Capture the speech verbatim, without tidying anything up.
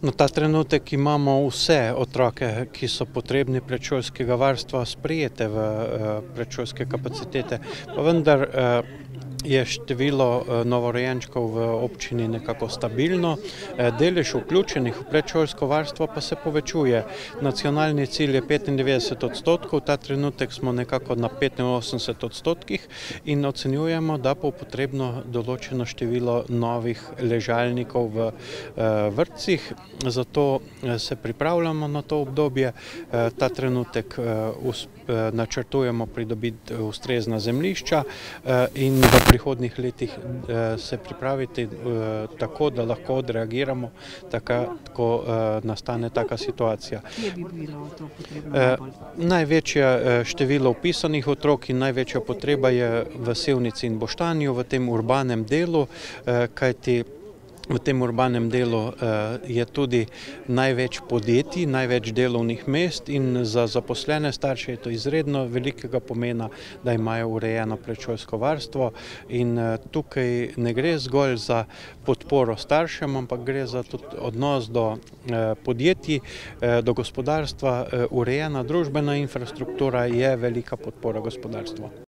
No, ta trenutek imamo vse otroke, ki so potrebni predšolskega varstva, sprejete v predšolske kapacitete, pa vendar je število novorojenčkov v občini nekako stabilno, delež vključenih v predšolsko varstvo pa se povečuje. Nacionalni cilj je petindevetdeset odstotkov, ta trenutek smo nekako na petinosemdeset odstotkih in ocenjujemo, da bo potrebno določeno število novih ležalnikov v vrtcih, zato se pripravljamo na to obdobje. Ta trenutek načrtujemo pridobiti ustrezna zemljišča in v prihodnjih letih se pripraviti tako, da lahko odreagiramo, ko nastane taka situacija. Kje bi bilo to potrebno najbolj? Največje število vpisanih otrok in največja potreba je v Sevnici in Boštanju, v tem urbanem delu, kajti v tem urbanem delu je tudi največ podjetij, največ delovnih mest in za zaposlene starše je to izredno velikega pomena, da imajo urejeno predšolsko varstvo in tukaj ne gre zgolj za podporo staršem, ampak gre za tudi odnos do podjetij, do gospodarstva. Urejena družbena infrastruktura je velika podpora gospodarstvu.